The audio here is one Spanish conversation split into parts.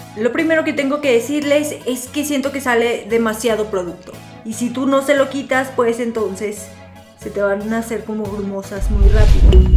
Lo primero que tengo que decirles es que siento que sale demasiado producto. Y si tú no se lo quitas, pues entonces se te van a hacer como grumosas muy rápido.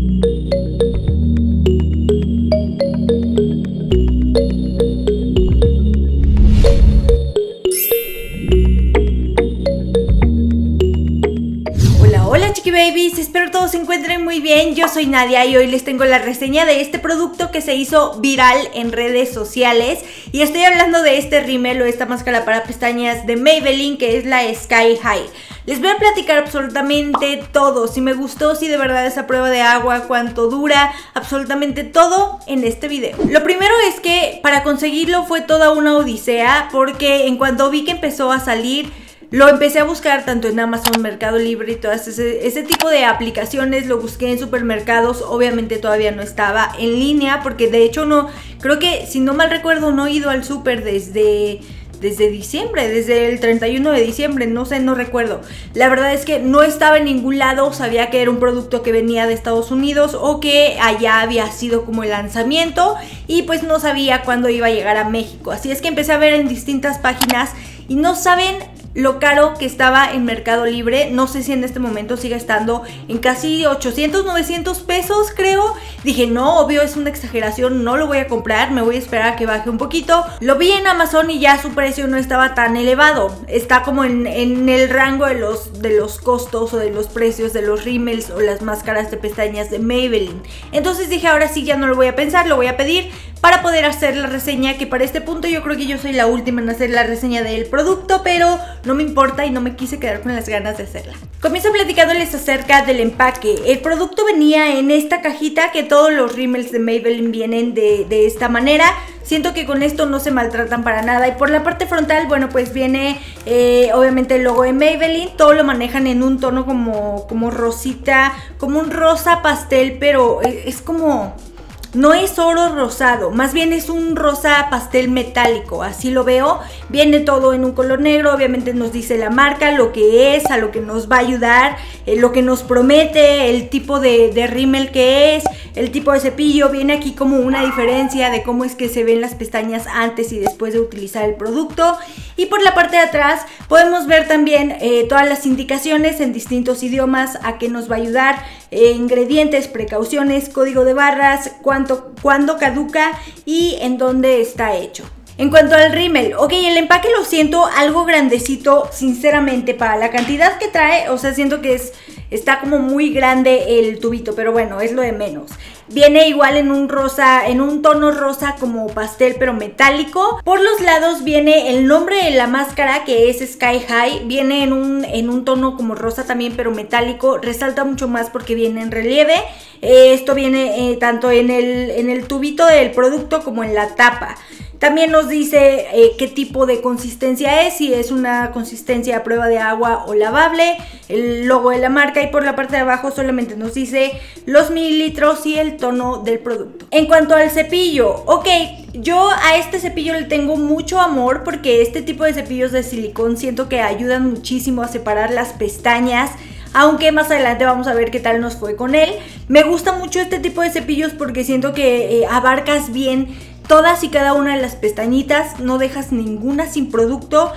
Hola Chiqui Babies, espero todos se encuentren muy bien. Yo soy Nadia y hoy les tengo la reseña de este producto que se hizo viral en redes sociales. Y estoy hablando de este rímel o esta máscara para pestañas de Maybelline, que es la Sky High. Les voy a platicar absolutamente todo, si me gustó, si de verdad es a prueba de agua, cuánto dura, absolutamente todo en este video. Lo primero es que para conseguirlo fue toda una odisea, porque en cuanto vi que empezó a salir, lo empecé a buscar tanto en Amazon, Mercado Libre y todas ese tipo de aplicaciones. Lo busqué en supermercados, obviamente todavía no estaba en línea, porque de hecho no, creo que si no mal recuerdo no he ido al súper desde diciembre, desde el 31 de diciembre, no sé, no recuerdo. La verdad es que no estaba en ningún lado, sabía que era un producto que venía de Estados Unidos o que allá había sido como el lanzamiento y pues no sabía cuándo iba a llegar a México. Así es que empecé a ver en distintas páginas y no saben lo caro que estaba en Mercado Libre. No sé si en este momento sigue estando en casi 800, 900 pesos creo. Dije no, obvio es una exageración, no lo voy a comprar, me voy a esperar a que baje un poquito. Lo vi en Amazon y ya su precio no estaba tan elevado. Está como en el rango de los costos o de los precios de los rímels o las máscaras de pestañas de Maybelline. Entonces dije ahora sí ya no lo voy a pensar, lo voy a pedir para poder hacer la reseña, que para este punto yo creo que yo soy la última en hacer la reseña del producto, pero no me importa y no me quise quedar con las ganas de hacerla. Comienzo platicándoles acerca del empaque. El producto venía en esta cajita, que todos los rímels de Maybelline vienen de esta manera. Siento que con esto no se maltratan para nada. Y por la parte frontal, bueno, pues viene obviamente el logo de Maybelline. Todo lo manejan en un tono como rosita, como un rosa pastel, pero es como... no es oro rosado, más bien es un rosa pastel metálico, así lo veo. Viene todo en un color negro, obviamente nos dice la marca, lo que es, a lo que nos va a ayudar, lo que nos promete, el tipo de rímel que es, el tipo de cepillo. Viene aquí como una diferencia de cómo es que se ven las pestañas antes y después de utilizar el producto. Y por la parte de atrás podemos ver también todas las indicaciones en distintos idiomas, a qué nos va a ayudar, ingredientes, precauciones, código de barras, cuándo caduca y en dónde está hecho. En cuanto al rímel, ok, el empaque lo siento algo grandecito, sinceramente, para la cantidad que trae. O sea, siento que está como muy grande el tubito, pero bueno, es lo de menos. Viene igual en un rosa, en un tono rosa como pastel, pero metálico. Por los lados viene el nombre de la máscara, que es Sky High. Viene en un tono como rosa también, pero metálico. Resalta mucho más porque viene en relieve. Esto viene tanto en el tubito del producto como en la tapa. También nos dice qué tipo de consistencia es, si es una consistencia a prueba de agua o lavable, el logo de la marca, y por la parte de abajo solamente nos dice los mililitros y el tono del producto. En cuanto al cepillo, ok, yo a este cepillo le tengo mucho amor porque este tipo de cepillos de silicón siento que ayudan muchísimo a separar las pestañas. Aunque más adelante vamos a ver qué tal nos fue con él. Me gusta mucho este tipo de cepillos porque siento que abarcas bien todas y cada una de las pestañitas, no dejas ninguna sin producto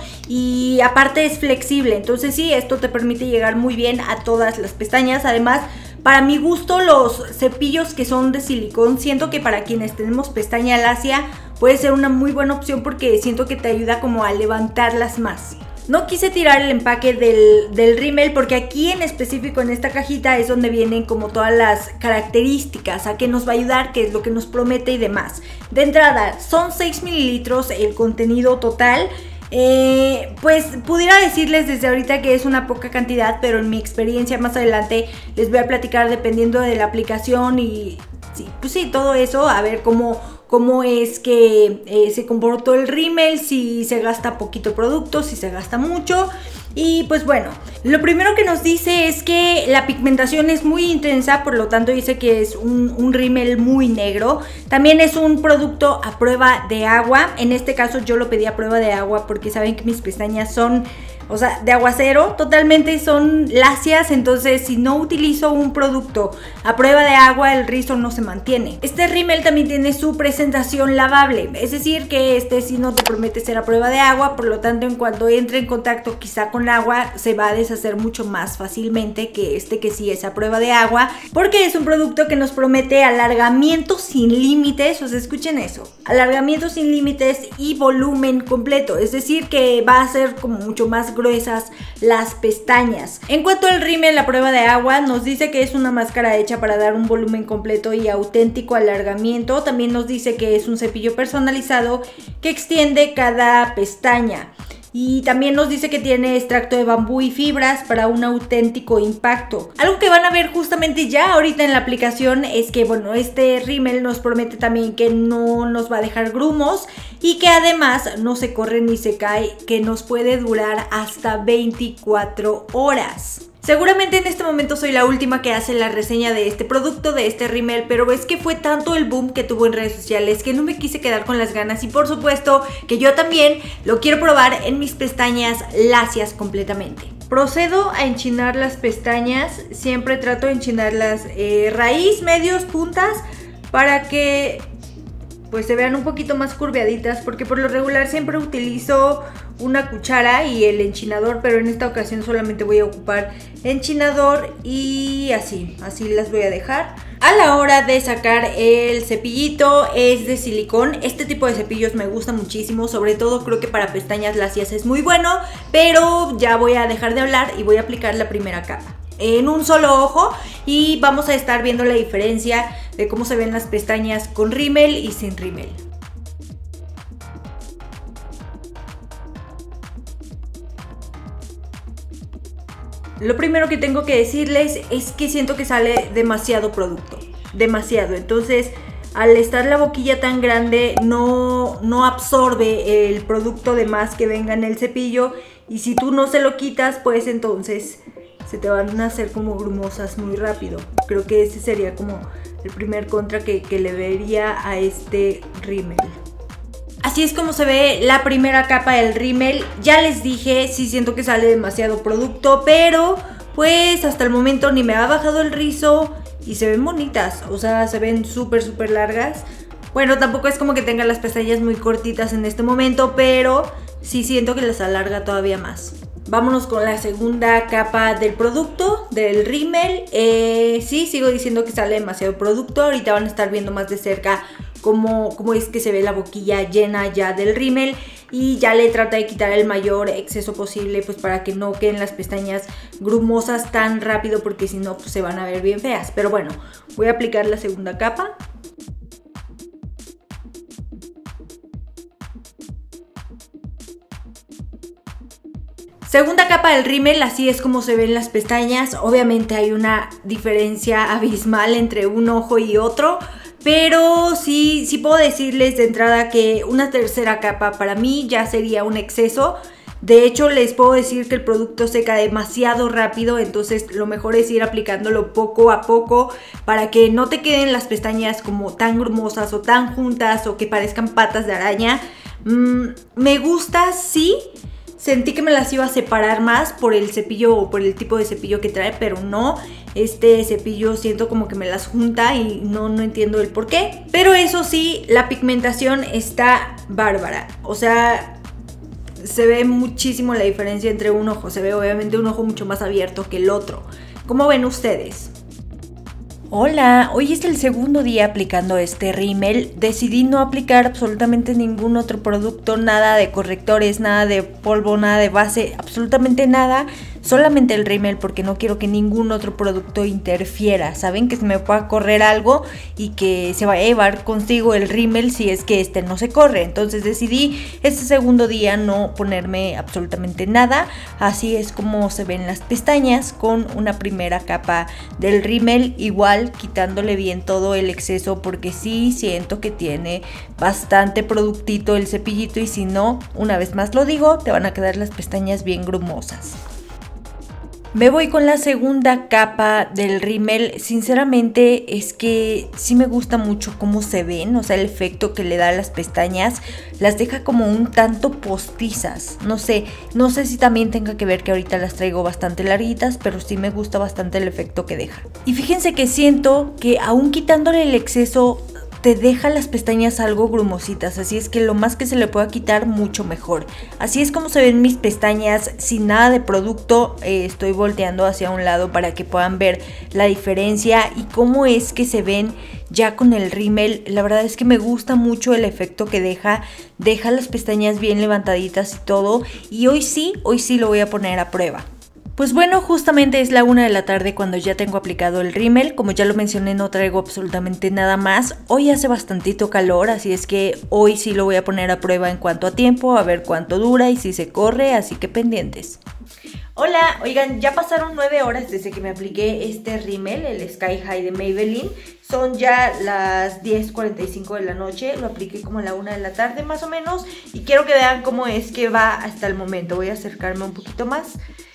y aparte es flexible. Entonces sí, esto te permite llegar muy bien a todas las pestañas. Además, para mi gusto, los cepillos que son de silicón, siento que para quienes tenemos pestaña lacia puede ser una muy buena opción porque siento que te ayuda como a levantarlas más. No quise tirar el empaque del rímel porque aquí en específico en esta cajita es donde vienen como todas las características, a qué nos va a ayudar, qué es lo que nos promete y demás. De entrada, son 6 mililitros el contenido total. Pues pudiera decirles desde ahorita que es una poca cantidad, pero en mi experiencia más adelante les voy a platicar dependiendo de la aplicación y sí, pues sí, todo eso, a ver cómo es que se comportó el rímel, si se gasta poquito producto, si se gasta mucho. Y pues bueno, lo primero que nos dice es que la pigmentación es muy intensa, por lo tanto dice que es un rímel muy negro. También es un producto a prueba de agua. En este caso yo lo pedí a prueba de agua porque saben que mis pestañas son o sea, de aguacero, totalmente son lacias. Entonces si no utilizo un producto a prueba de agua, el rizo no se mantiene. Este rímel también tiene su presentación lavable, es decir que este sí no te promete ser a prueba de agua, por lo tanto en cuanto entre en contacto quizá con agua se va a deshacer mucho más fácilmente que este que sí es a prueba de agua, porque es un producto que nos promete alargamiento sin límites. O sea, escuchen eso, alargamiento sin límites y volumen completo, es decir que va a ser como mucho más gruesas las pestañas. En cuanto al rímel a prueba de agua, nos dice que es una máscara hecha para dar un volumen completo y auténtico alargamiento. También nos dice que es un cepillo personalizado que extiende cada pestaña. Y también nos dice que tiene extracto de bambú y fibras para un auténtico impacto. Algo que van a ver justamente ya ahorita en la aplicación es que, bueno, este rímel nos promete también que no nos va a dejar grumos y que además no se corre ni se cae, que nos puede durar hasta 24 horas. Seguramente en este momento soy la última que hace la reseña de este producto, de este rímel, pero es que fue tanto el boom que tuvo en redes sociales que no me quise quedar con las ganas, y por supuesto que yo también lo quiero probar en mis pestañas lacias completamente. Procedo a enchinar las pestañas, siempre trato de enchinarlas raíz, medios, puntas, para que pues se vean un poquito más curveaditas, porque por lo regular siempre utilizo una cuchara y el enchinador, pero en esta ocasión solamente voy a ocupar enchinador y así las voy a dejar. A la hora de sacar el cepillito es de silicón. Este tipo de cepillos me gusta muchísimo, sobre todo creo que para pestañas lacias es muy bueno, pero ya voy a dejar de hablar y voy a aplicar la primera capa en un solo ojo y vamos a estar viendo la diferencia de cómo se ven las pestañas con rímel y sin rímel. Lo primero que tengo que decirles es que siento que sale demasiado producto, demasiado. Entonces, al estar la boquilla tan grande, no absorbe el producto de más que venga en el cepillo, y si tú no se lo quitas, pues entonces se te van a hacer como grumosas muy rápido. Creo que ese sería como el primer contra que le vería a este rímel. Así es como se ve la primera capa del rímel. Ya les dije, sí siento que sale demasiado producto, pero pues hasta el momento ni me ha bajado el rizo y se ven bonitas, o sea, se ven súper largas. Bueno, tampoco es como que tenga las pestañas muy cortitas en este momento, pero sí siento que las alarga todavía más. Vámonos con la segunda capa del producto, del rímel. Sí, sigo diciendo que sale demasiado producto. Ahorita van a estar viendo más de cerca cómo es que se ve la boquilla llena ya del rímel, y ya le trata de quitar el mayor exceso posible, pues para que no queden las pestañas grumosas tan rápido, porque si no pues se van a ver bien feas. Pero bueno, voy a aplicar la segunda capa. Segunda capa del rímel, así es como se ven las pestañas. Obviamente hay una diferencia abismal entre un ojo y otro, pero sí puedo decirles de entrada que una tercera capa para mí ya sería un exceso. De hecho, les puedo decir que el producto seca demasiado rápido, entonces lo mejor es ir aplicándolo poco a poco para que no te queden las pestañas como tan grumosas o tan juntas o que parezcan patas de araña. Me gusta, sí. Sentí que me las iba a separar más por el cepillo o por el tipo de cepillo que trae, pero no. Este cepillo siento como que me las junta y no entiendo el por qué. Pero eso sí, la pigmentación está bárbara. O sea, se ve muchísimo la diferencia entre un ojo. Se ve obviamente un ojo mucho más abierto que el otro. ¿Cómo ven ustedes? Hola, hoy es el segundo día aplicando este rímel. Decidí no aplicar absolutamente ningún otro producto, nada de correctores, nada de polvo, nada de base, absolutamente nada. Solamente el rímel, porque no quiero que ningún otro producto interfiera. Saben que se me pueda correr algo y que se vaya a llevar consigo el rímel si es que este no se corre. Entonces decidí este segundo día no ponerme absolutamente nada. Así es como se ven las pestañas con una primera capa del rímel, igual quitándole bien todo el exceso, porque sí siento que tiene bastante productito el cepillito, y si no, una vez más lo digo, te van a quedar las pestañas bien grumosas. Me voy con la segunda capa del rímel. Sinceramente es que sí me gusta mucho cómo se ven, o sea, el efecto que le da a las pestañas las deja como un tanto postizas. No sé si también tenga que ver que ahorita las traigo bastante larguitas, pero sí me gusta bastante el efecto que deja. Y fíjense que siento que aún quitándole el exceso te deja las pestañas algo grumositas, así es que lo más que se le pueda quitar, mucho mejor. Así es como se ven mis pestañas sin nada de producto. Estoy volteando hacia un lado para que puedan ver la diferencia y cómo es que se ven ya con el rímel. La verdad es que me gusta mucho el efecto que deja las pestañas bien levantaditas y todo, y hoy sí lo voy a poner a prueba. Pues bueno, justamente es la 1 de la tarde cuando ya tengo aplicado el rímel. Como ya lo mencioné, no traigo absolutamente nada más. Hoy hace bastantito calor, así es que hoy sí lo voy a poner a prueba en cuanto a tiempo, a ver cuánto dura y si se corre, así que pendientes. Hola, oigan, ya pasaron 9 horas desde que me apliqué este rímel, el Sky High de Maybelline. Son ya las 10:45 de la noche, lo apliqué como a la 1 de la tarde más o menos. Y quiero que vean cómo es que va hasta el momento. Voy a acercarme un poquito más.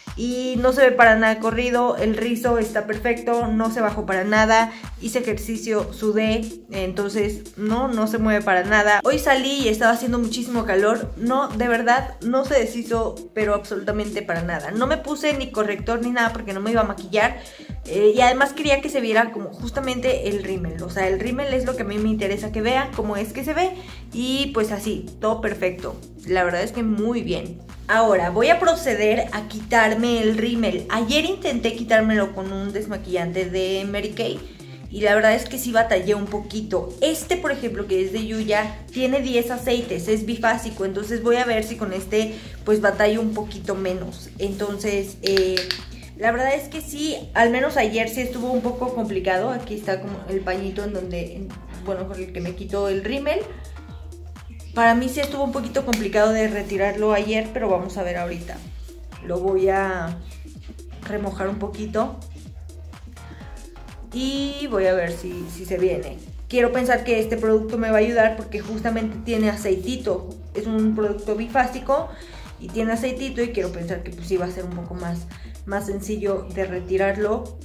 Y no se ve para nada corrido, el rizo está perfecto, no se bajó para nada, hice ejercicio, sudé, entonces no se mueve para nada. Hoy salí y estaba haciendo muchísimo calor, no, de verdad, no se deshizo, pero absolutamente para nada. No me puse ni corrector ni nada porque no me iba a maquillar, y además quería que se viera como justamente el rímel. O sea, el rímel es lo que a mí me interesa que vean, cómo es que se ve, y pues así, todo perfecto. La verdad es que muy bien. Ahora voy a proceder a quitarme el rímel. Ayer intenté quitármelo con un desmaquillante de Mary Kay y la verdad es que sí batallé un poquito. Este, por ejemplo, que es de Yuya, tiene 10 aceites, es bifásico, entonces voy a ver si con este pues batallo un poquito menos. Entonces, la verdad es que sí, al menos ayer sí estuvo un poco complicado. Aquí está como el pañito en donde, bueno, con el que me quito el rímel. Para mí sí estuvo un poquito complicado de retirarlo ayer, pero vamos a ver ahorita. Lo voy a remojar un poquito y voy a ver si se viene. Quiero pensar que este producto me va a ayudar porque justamente tiene aceitito. Es un producto bifásico y tiene aceitito y quiero pensar que pues sí va a ser un poco más sencillo de retirarlo.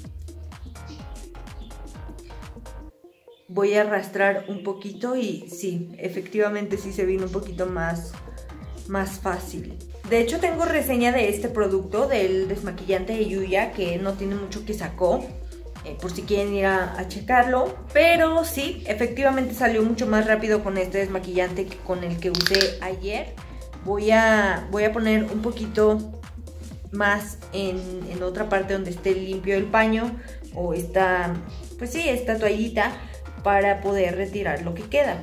Voy a arrastrar un poquito y sí, efectivamente sí se vino un poquito más fácil. De hecho tengo reseña de este producto, del desmaquillante de Yuya, que no tiene mucho que sacó, por si quieren ir a checarlo. Pero sí, efectivamente salió mucho más rápido con este desmaquillante que con el que usé ayer. Voy a poner un poquito más en otra parte donde esté limpio el paño o esta, pues sí, esta toallita, para poder retirar lo que queda.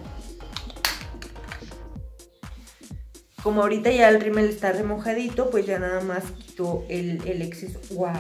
Como ahorita ya el rímel está remojadito, pues ya nada más quito el exceso.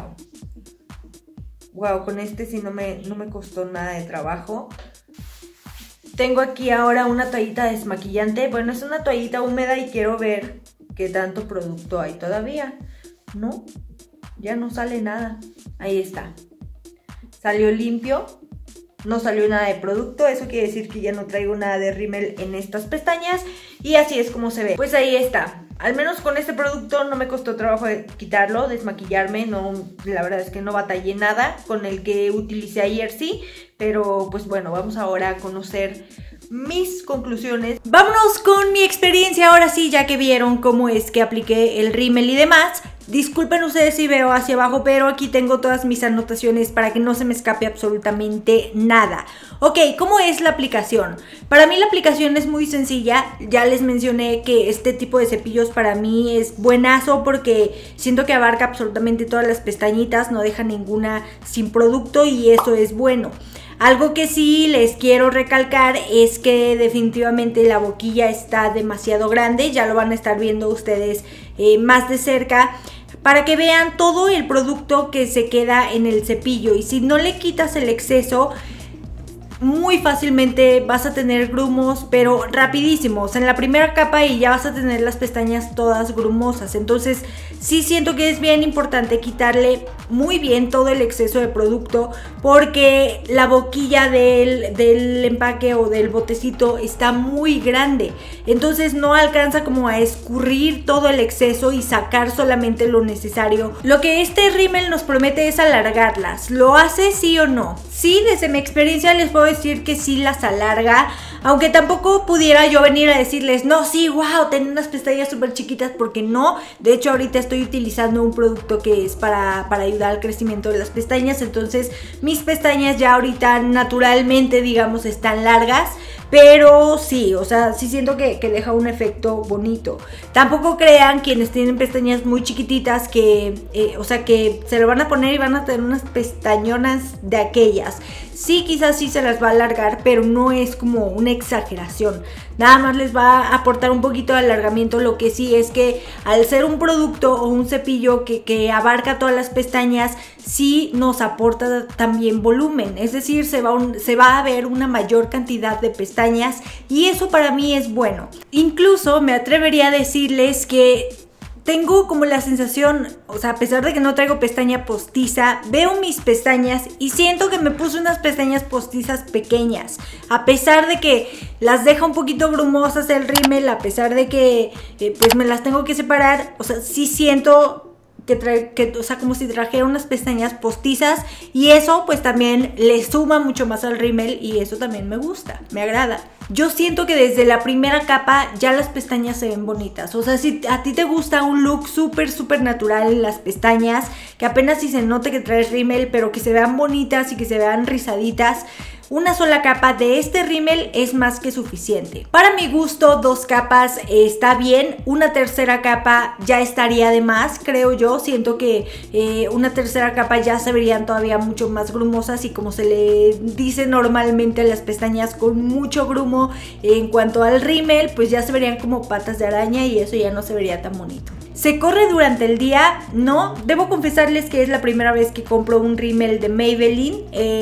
Wow, con este sí no me costó nada de trabajo. Tengo aquí ahora una toallita desmaquillante. Bueno, es una toallita húmeda y quiero ver qué tanto producto hay todavía. No, ya no sale nada. Ahí está. Salió limpio. No salió nada de producto, eso quiere decir que ya no traigo nada de rímel en estas pestañas y así es como se ve. Pues ahí está, al menos con este producto no me costó trabajo quitarlo, desmaquillarme, no, la verdad es que no batallé nada. Con el que utilicé ayer sí, pero pues bueno, vamos ahora a conocer mis conclusiones. Vámonos con mi experiencia ahora sí, ya que vieron cómo es que apliqué el rímel y demás. Disculpen ustedes si veo hacia abajo, pero aquí tengo todas mis anotaciones para que no se me escape absolutamente nada. Ok, ¿cómo es la aplicación? Para mí la aplicación es muy sencilla. Ya les mencioné que este tipo de cepillos para mí es buenazo porque siento que abarca absolutamente todas las pestañitas, no deja ninguna sin producto y eso es bueno. Algo que sí les quiero recalcar es que definitivamente la boquilla está demasiado grande, ya lo van a estar viendo ustedes más de cerca, para que vean todo el producto que se queda en el cepillo. Y si no le quitas el exceso, muy fácilmente vas a tener grumos, pero rapidísimos, en la primera capa, y ya vas a tener las pestañas todas grumosas. Entonces sí siento que es bien importante quitarle muy bien todo el exceso de producto, porque la boquilla del empaque o del botecito está muy grande, entonces no alcanza como a escurrir todo el exceso y sacar solamente lo necesario. Lo que este rímel nos promete es alargarlas. ¿Lo hace sí o no? Sí, desde mi experiencia les puedo decir que sí las alarga, aunque tampoco pudiera yo venir a decirles, no, sí, wow, tener unas pestañas súper chiquitas, porque no. De hecho, ahorita estoy utilizando un producto que es para ayudar al crecimiento de las pestañas, entonces mis pestañas ya ahorita naturalmente, digamos, están largas. Pero sí, o sea, sí siento que deja un efecto bonito. Tampoco crean quienes tienen pestañas muy chiquititas que, o sea, que se lo van a poner y van a tener unas pestañonas de aquellas. Sí, quizás sí se las va a alargar, pero no es como una exageración. Nada más les va a aportar un poquito de alargamiento. Lo que sí es que al ser un producto o un cepillo que abarca todas las pestañas, sí nos aporta también volumen. Es decir, se va a ver una mayor cantidad de pestañas, y eso para mí es bueno. Incluso me atrevería a decirles que tengo como la sensación, o sea, a pesar de que no traigo pestaña postiza, veo mis pestañas y siento que me puse unas pestañas postizas pequeñas. A pesar de que las deja un poquito grumosas el rímel, a pesar de que pues me las tengo que separar, o sea, sí siento o sea, como si trajera unas pestañas postizas, y eso pues también le suma mucho más al rímel, y eso también me gusta, me agrada. Yo siento que desde la primera capa ya las pestañas se ven bonitas. O sea, si a ti te gusta un look súper natural en las pestañas, que apenas si se note que traes rímel, pero que se vean bonitas y que se vean rizaditas, una sola capa de este rímel es más que suficiente. Para mi gusto, 2 capas está bien. Una tercera capa ya estaría de más, creo yo. Siento que una tercera capa ya se verían todavía mucho más grumosas, y como se le dice normalmente a las pestañas con mucho grumo en cuanto al rímel, pues ya se verían como patas de araña, y eso ya no se vería tan bonito. ¿Se corre durante el día? No, debo confesarles que es la primera vez que compro un rímel de Maybelline.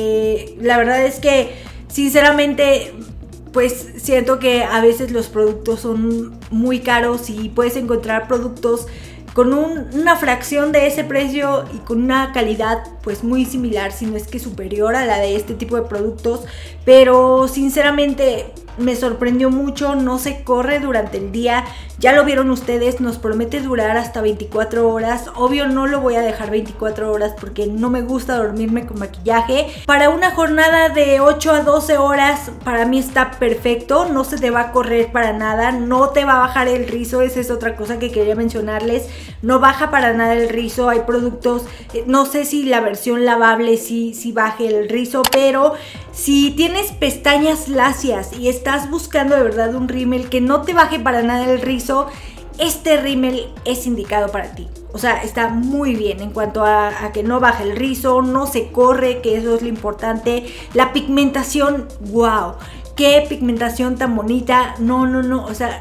La verdad es que sinceramente pues siento que a veces los productos son muy caros, y puedes encontrar productos con una fracción de ese precio y con una calidad pues muy similar, si no es que superior a la de este tipo de productos. Pero sinceramente me sorprendió mucho, no se corre durante el día. Ya lo vieron ustedes, nos promete durar hasta 24 horas. Obvio no lo voy a dejar 24 horas porque no me gusta dormirme con maquillaje. Para una jornada de 8 a 12 horas para mí está perfecto. No se te va a correr para nada, no te va a bajar el rizo. Esa es otra cosa que quería mencionarles. No baja para nada el rizo. Hay productos, no sé si la versión lavable sí baje el rizo, pero si tienes pestañas lacias y estás buscando de verdad un rímel que no te baje para nada el rizo, este rímel es indicado para ti. O sea, está muy bien en cuanto a que no baja el rizo, no se corre, que eso es lo importante. La pigmentación, wow, qué pigmentación tan bonita. No, o sea,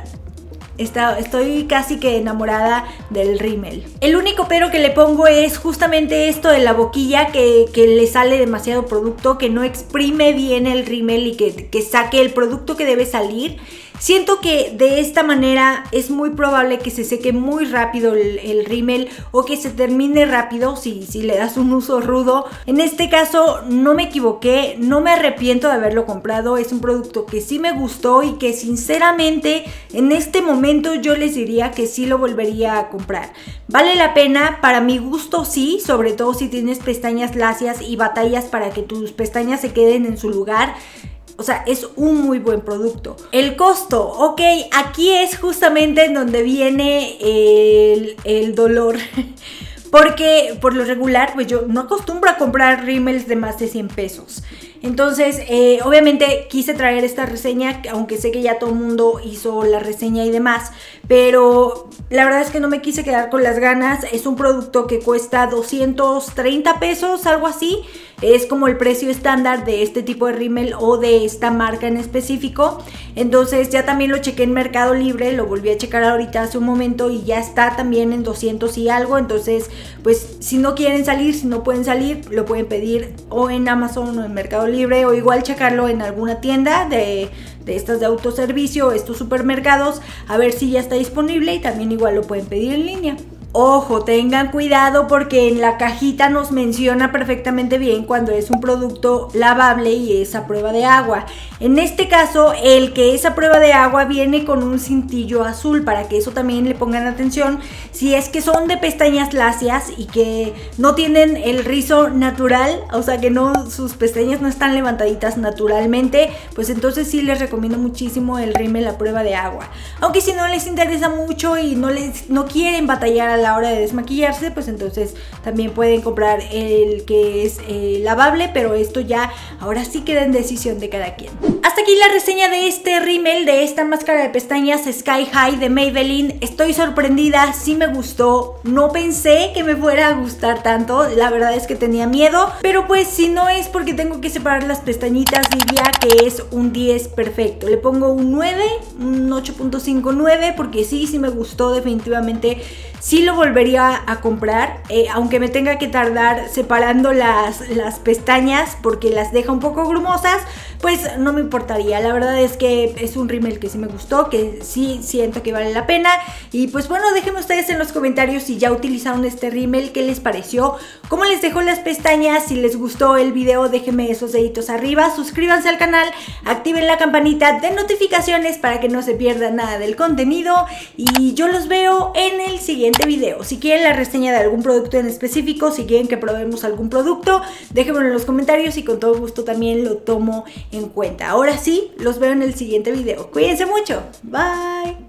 estoy casi que enamorada del rímel. El único pero que le pongo es justamente esto de la boquilla, que le sale demasiado producto, que no exprime bien el rímel y que saque el producto que debe salir. Siento que de esta manera es muy probable que se seque muy rápido el rímel, o que se termine rápido si le das un uso rudo. En este caso no me equivoqué, no me arrepiento de haberlo comprado. Es un producto que sí me gustó y que sinceramente en este momento yo les diría que sí lo volvería a comprar. Vale la pena, para mi gusto sí, sobre todo si tienes pestañas lacias y batallas para que tus pestañas se queden en su lugar. O sea, es un muy buen producto. El costo, ok, aquí es justamente en donde viene el dolor. Porque por lo regular, pues yo no acostumbro a comprar rímels de más de 100 pesos. Entonces, obviamente quise traer esta reseña, aunque sé que ya todo el mundo hizo la reseña y demás, pero la verdad es que no me quise quedar con las ganas. Es un producto que cuesta 230 pesos, algo así. Es como el precio estándar de este tipo de rímel o de esta marca en específico. Entonces ya también lo chequé en Mercado Libre, lo volví a checar ahorita hace un momento y ya está también en 200 y algo. Entonces, pues si no quieren salir, si no pueden salir, lo pueden pedir o en Amazon o en Mercado Libre. Libre, o igual checarlo en alguna tienda de estas de autoservicio, estos supermercados, a ver si ya está disponible, y también igual lo pueden pedir en línea. Ojo, tengan cuidado porque en la cajita nos menciona perfectamente bien cuando es un producto lavable y es a prueba de agua. En este caso, el que es a prueba de agua viene con un cintillo azul, para que eso también le pongan atención. Si es que son de pestañas lacias y que no tienen el rizo natural, o sea que no, sus pestañas no están levantaditas naturalmente, pues entonces sí les recomiendo muchísimo el rímel a prueba de agua. Aunque si no les interesa mucho y no quieren batallar a la hora de desmaquillarse, pues entonces también pueden comprar el que es lavable, pero esto ya ahora sí queda en decisión de cada quien. Hasta aquí la reseña de este rímel, de esta máscara de pestañas Sky High de Maybelline. Estoy sorprendida, sí me gustó, no pensé que me fuera a gustar tanto, la verdad es que tenía miedo, pero pues si no es porque tengo que separar las pestañitas, diría que es un 10 perfecto. Le pongo un 9, un 8.59, porque sí me gustó definitivamente. Sí lo volvería a comprar, aunque me tenga que tardar separando las pestañas porque las deja un poco grumosas, pues no me importaría. La verdad es que es un rímel que sí me gustó, que sí siento que vale la pena. Y pues bueno, déjenme ustedes en los comentarios si ya utilizaron este rímel, qué les pareció, cómo les dejó las pestañas. Si les gustó el video, déjenme esos deditos arriba, suscríbanse al canal, activen la campanita de notificaciones para que no se pierdan nada del contenido, y yo los veo en el siguiente video. Si quieren la reseña de algún producto en específico, si quieren que probemos algún producto, déjenmelo en los comentarios y con todo gusto también lo tomo en cuenta. Ahora sí, los veo en el siguiente video. Cuídense mucho. Bye.